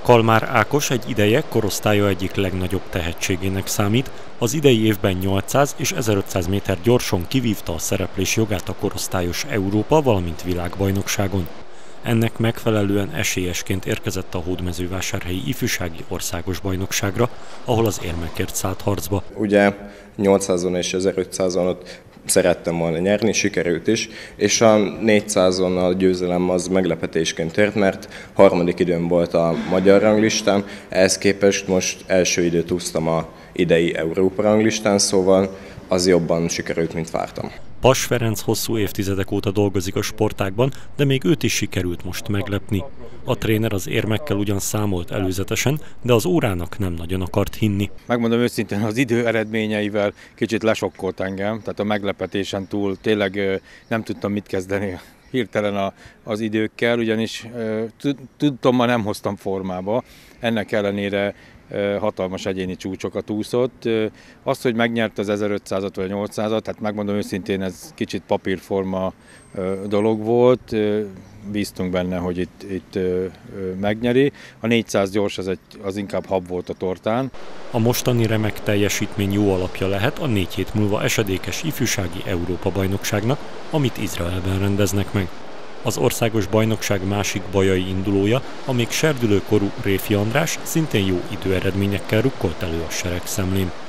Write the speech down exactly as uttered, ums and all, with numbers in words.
Kalmár Ákos egy ideje korosztálya egyik legnagyobb tehetségének számít, az idei évben nyolcszáz és ezerötszáz méter gyorson kivívta a szereplés jogát a korosztályos Európa, valamint világbajnokságon. Ennek megfelelően esélyesként érkezett a hódmezővásárhelyi ifjúsági országos bajnokságra, ahol az érmekért szállt harcba. Ugye nyolcszázon és ezerötszázon ott szerettem volna nyerni, sikerült is, és a négyszázon a győzelem az meglepetésként tört, mert harmadik időm volt a magyar ranglistán, ehhez képest most első időt úsztam a idei Európa ranglistán, szóval az jobban sikerült, mint vártam. Pass Ferenc hosszú évtizedek óta dolgozik a sportágban, de még őt is sikerült most meglepni. A tréner az érmekkel ugyan számolt előzetesen, de az órának nem nagyon akart hinni. Megmondom őszintén, az idő eredményeivel kicsit lesokkolt engem, tehát a meglepetésen túl tényleg nem tudtam mit kezdeni hirtelen az időkkel, ugyanis tudtam, ma nem hoztam formába, ennek ellenére hatalmas egyéni csúcsokat úszott. Az, hogy megnyerte az ezerötszázat vagy nyolcszázat, tehát megmondom őszintén, ez kicsit papírforma dolog volt, bíztunk benne, hogy itt, itt megnyeri. A négyszáz gyors az, egy, az inkább hab volt a tortán. A mostani remek teljesítmény jó alapja lehet a négy hét múlva esedékes ifjúsági Európa-bajnokságnak, amit Izraelben rendeznek meg. Az országos bajnokság másik bajai indulója, a még serdülőkorú Réfi András szintén jó időeredményekkel rukkolt elő a seregszemlén.